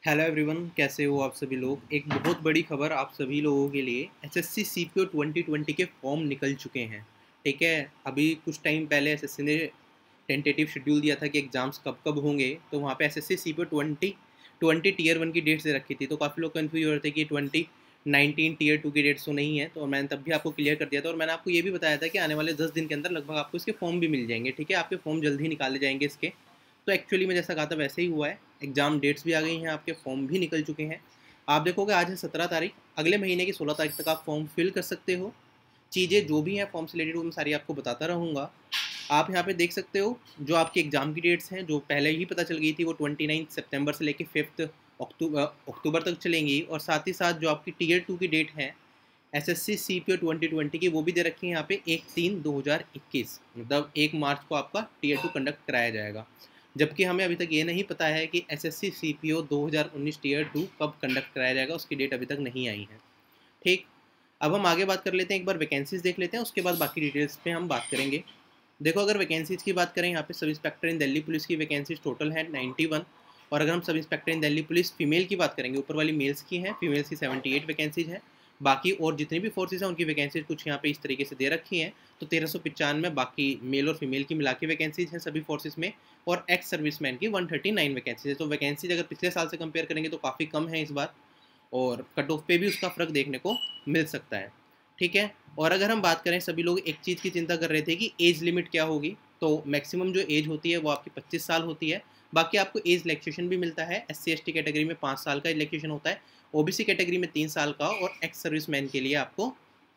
Hello everyone, कैसे हो आप सभी लोग। एक बहुत बड़ी खबर आप सभी लोगों के लिए। एसएससी सीपीओ 2020 के फॉर्म निकल चुके हैं। ठीक है, अभी कुछ टाइम पहले एसएससी ने टेंटेटिव शेड्यूल दिया था कि एग्ज़ाम्स कब कब होंगे, तो वहाँ पे एसएससी सीपीओ 2020 टीयर 1 की डेट्स दे रखी थी। तो काफ़ी लोग कन्फ्यूज हो रहे थे कि 2019 टीयर 2 की डेट्स तो नहीं है। तो मैंने तब भी आपको क्लियर कर दिया था और मैंने आपको ये भी बताया था कि आने वाले 10 दिन के अंदर लगभग आपको इसके फॉर्म भी मिल जाएंगे। ठीक है, आपके फॉर्म जल्द ही निकाले जाएंगे इसके। तो एक्चुअली में जैसा कहा था वैसे ही हुआ है। एग्ज़ाम डेट्स भी आ गई हैं, आपके फॉर्म भी निकल चुके हैं। आप देखोगे आज है 17 तारीख, अगले महीने की 16 तारीख तक आप फॉर्म फिल कर सकते हो। चीज़ें जो भी हैं फॉर्म से रिलेटेड वो मैं सारी आपको बताता रहूँगा। आप यहाँ पे देख सकते हो जो आपकी एग्ज़ाम की डेट्स हैं, जो पहले ही पता चल गई थी, वो 29 सितंबर से लेकर 5 अक्टूबर तक चलेंगी। और साथ ही साथ जो आपकी टीयर 2 की डेट है एसएससी सीपीओ 2020 की, वो भी दे रखी है यहाँ पे 1/3/2021, मतलब 1 मार्च को आपका टीयर 2 कंडक्ट कराया जाएगा। जबकि हमें अभी तक ये नहीं पता है कि एसएससी सीपीओ 2019 टीयर 2 कब कंडक्ट कराया जाएगा, उसकी डेट अभी तक नहीं आई है। ठीक, अब हम आगे बात कर लेते हैं, एक बार वैकेंसीज देख लेते हैं, उसके बाद बाकी डिटेल्स पे हम बात करेंगे। देखो, अगर वैकेंसीज की बात करें, यहाँ पे sub inspector in Delhi police की वैकेंसीज टोटल है 91। और अगर हम sub inspector in Delhi police female की बात करेंगे, ऊपर वाली मेल्स की हैं, फीमेल्स की 78 वैकेंसीज हैं। बाकी और जितनी भी फोर्सेज हैं उनकी वैकेंसीज कुछ यहाँ पे इस तरीके से दे रखी हैं। तो 1395 बाकी मेल और फीमेल की मिला के वैकेंसीज हैं सभी फोर्सेज में। और एक्स सर्विसमैन की 139 वैकेंसीज है। तो वैकेंसीज अगर पिछले साल से कंपेयर करेंगे तो काफ़ी कम है इस बार। और कट ऑफ पे भी उसका फ़र्क देखने को मिल सकता है। ठीक है, और अगर हम बात करें, सभी लोग एक चीज़ की चिंता कर रहे थे कि एज लिमिट क्या होगी। तो मैक्सिमम जो एज होती है वो आपकी 25 साल होती है। बाकी आपको एज रिलैक्सेशन भी मिलता है। एससी एसटी कैटेगरी में 5 साल का रिलैक्सेशन होता है, ओबीसी कैटेगरी में 3 साल का, और एक्स सर्विसमैन के लिए आपको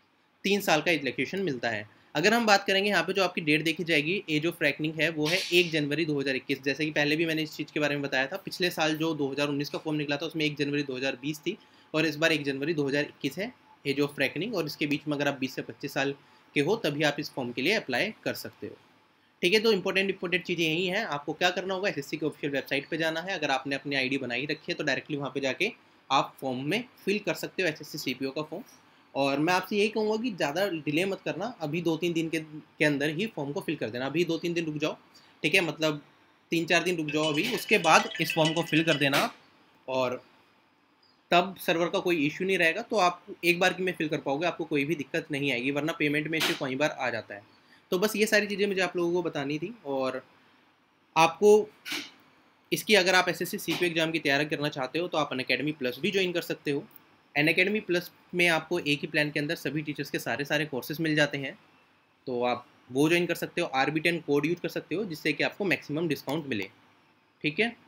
3 साल का रिलैक्सेशन मिलता है। अगर हम बात करेंगे यहाँ पे जो आपकी डेट देखी जाएगी एज ऑफ रैकनिंग है, वो है 1 जनवरी 2021। जैसे कि पहले भी मैंने इस चीज़ के बारे में बताया था, पिछले साल जो 2019 का फॉर्म निकला था उसमें 1 जनवरी 2020 थी, और इस बार 1 जनवरी 2021 है एज ऑफ रैकनिंग। और इसके बीच में अगर आप 20 से 25 साल के हो तभी आप इस फॉर्म के लिए अप्लाई कर सकते हो। ठीक है, तो इंपॉर्टेंट चीज़ें यही हैं। आपको क्या करना होगा, एसएससी की ऑफिशियल वेबसाइट पे जाना है। अगर आपने अपनी आईडी बनाई रखी है तो डायरेक्टली वहाँ पे जाके आप फॉर्म में फिल कर सकते हो एसएससी सीपीओ का फॉर्म। और मैं आपसे यही कहूँगा कि ज़्यादा डिले मत करना, अभी 2-3 दिन के अंदर ही फॉर्म को फिल कर देना। अभी 2-3 दिन रुक जाओ। ठीक है, मतलब 3-4 दिन रुक जाओ अभी, उसके बाद इस फॉर्म को फिल कर देना। और तब सर्वर का कोई इश्यू नहीं रहेगा, तो आप एक बार में फिल कर पाओगे, आपको कोई भी दिक्कत नहीं आएगी। वरना पेमेंट में इसे कई बार आ जाता है। तो बस ये सारी चीज़ें मुझे आप लोगों को बतानी थी। और आपको इसकी, अगर आप एसएससी सीपीओ एग्जाम की तैयारी करना चाहते हो तो आप अनअकैडमी प्लस भी ज्वाइन कर सकते हो। अनअकैडमी प्लस में आपको एक ही प्लान के अंदर सभी टीचर्स के सारे सारे कोर्सेज मिल जाते हैं। तो आप वो ज्वाइन कर सकते हो। RB10 कोड यूज कर सकते हो, जिससे कि आपको मैक्सिमम डिस्काउंट मिले। ठीक है,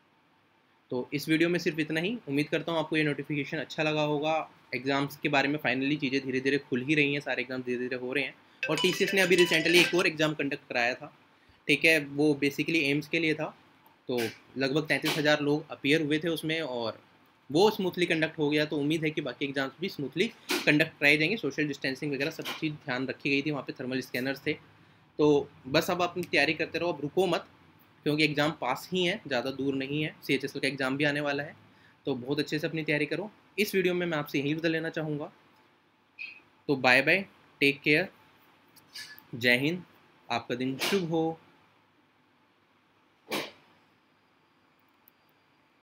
तो इस वीडियो में सिर्फ इतना ही। उम्मीद करता हूँ आपको ये नोटिफिकेशन अच्छा लगा होगा। एग्ज़ाम्स के बारे में फाइनली चीज़ें धीरे धीरे खुल ही रही हैं, सारे एग्ज़ाम धीरे धीरे हो रहे हैं। और टीसीएस ने अभी रिसेंटली एक और एग्ज़ाम कंडक्ट कराया था। ठीक है, वो बेसिकली एम्स के लिए था। तो लगभग 33,000 लोग अपीयर हुए थे उसमें, और वो स्मूथली कंडक्ट हो गया। तो उम्मीद है कि बाकी एग्जाम्स भी स्मूथली कंडक्ट कराए जाएंगे। सोशल डिस्टेंसिंग वगैरह सब चीज़ ध्यान रखी गई थी, वहाँ पे थर्मल स्कैनर्स थे। तो बस अब अपनी तैयारी करते रहो, अब रुको मत, क्योंकि एग्ज़ाम पास ही है, ज़्यादा दूर नहीं है। CHSL का एग्ज़ाम भी आने वाला है। तो बहुत अच्छे से अपनी तैयारी करो। इस वीडियो में मैं आपसे यही बदल लेना चाहूँगा। तो बाय बाय, टेक केयर, जय हिंद, आपका दिन शुभ हो।